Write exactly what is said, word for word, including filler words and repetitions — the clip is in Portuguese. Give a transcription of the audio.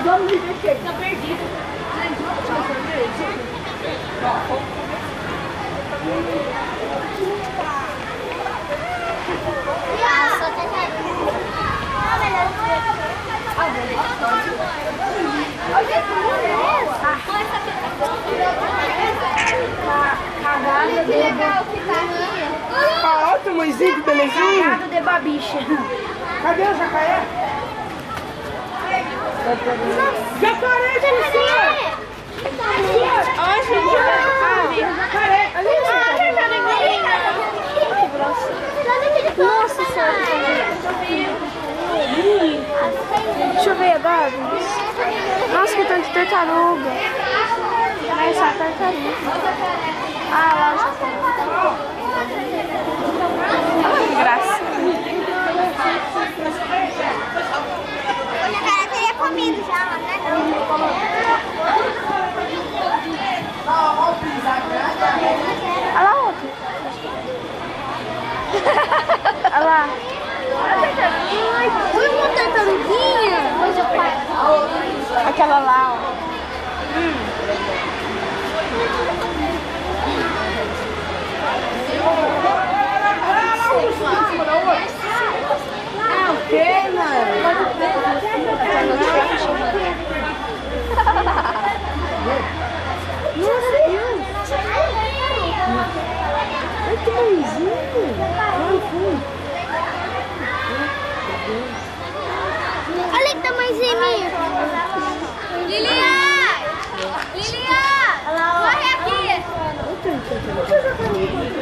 Vamos viver que tá perdido. Gente, vamos tirar sorvete? Olha que legal que tá aqui. Ah, olha o tamanhozinho, que belezinha. Cágado de Barbicha. Cadê o jacaré? Jacaré, jacaré! Onde? Jacaré! Nossa senhora. Deixa eu ver agora. Nossa, que tanto de tartaruga. Essa tartaruga. Ah, lá o jacaré. Olha que graça. O jacaré teria comido já, né? Olha lá outro. Olha lá. Foi uma tartaruguinha. Aquela lá, ó. Hum. Ah, o quê, mano? Nossa, Deus. Olha que belezinho. Olha que tamanhozinho. Lilian! Lilian! Corre aqui!